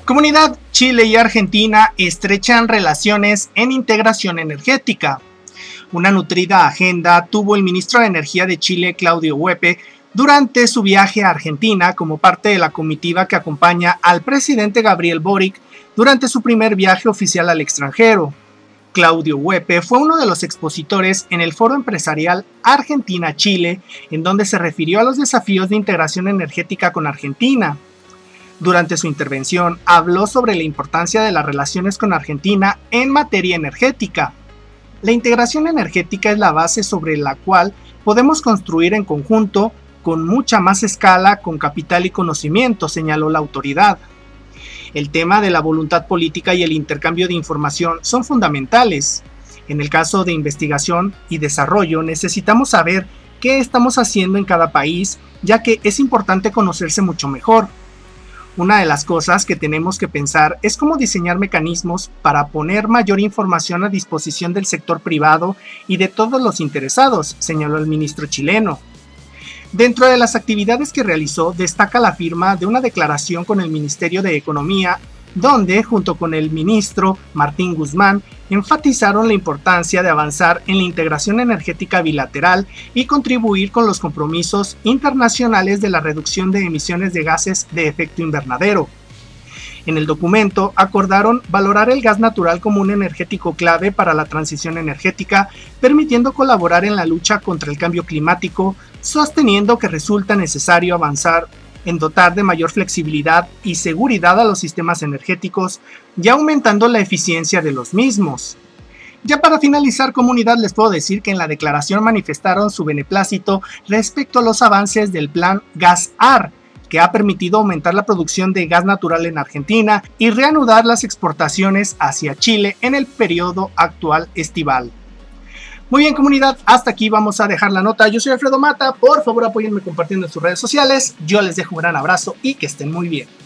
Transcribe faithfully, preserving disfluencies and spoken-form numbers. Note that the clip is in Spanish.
Comunidad, Chile y Argentina estrechan relaciones en integración energética. Una nutrida agenda tuvo el ministro de Energía de Chile, Claudio Huepe, durante su viaje a Argentina como parte de la comitiva que acompaña al presidente Gabriel Boric durante su primer viaje oficial al extranjero. Claudio Huepe fue uno de los expositores en el Foro Empresarial Argentina-Chile, en donde se refirió a los desafíos de integración energética con Argentina. Durante su intervención, habló sobre la importancia de las relaciones con Argentina en materia energética. La integración energética es la base sobre la cual podemos construir en conjunto, con mucha más escala, con capital y conocimiento, señaló la autoridad. El tema de la voluntad política y el intercambio de información son fundamentales. En el caso de investigación y desarrollo, necesitamos saber qué estamos haciendo en cada país, ya que es importante conocerse mucho mejor. Una de las cosas que tenemos que pensar es cómo diseñar mecanismos para poner mayor información a disposición del sector privado y de todos los interesados, señaló el ministro chileno. Dentro de las actividades que realizó, destaca la firma de una declaración con el Ministerio de Economía, donde, junto con el ministro Martín Guzmán, enfatizaron la importancia de avanzar en la integración energética bilateral y contribuir con los compromisos internacionales de la reducción de emisiones de gases de efecto invernadero. En el documento acordaron valorar el gas natural como un energético clave para la transición energética, permitiendo colaborar en la lucha contra el cambio climático, sosteniendo que resulta necesario avanzar en dotar de mayor flexibilidad y seguridad a los sistemas energéticos y aumentando la eficiencia de los mismos. Ya para finalizar, comunidad, les puedo decir que en la declaración manifestaron su beneplácito respecto a los avances del plan Gas-A R, que ha permitido aumentar la producción de gas natural en Argentina y reanudar las exportaciones hacia Chile en el periodo actual estival. Muy bien, comunidad, hasta aquí vamos a dejar la nota. Yo soy Alfredo Mata, por favor apóyenme compartiendo en sus redes sociales. Yo les dejo un gran abrazo y que estén muy bien.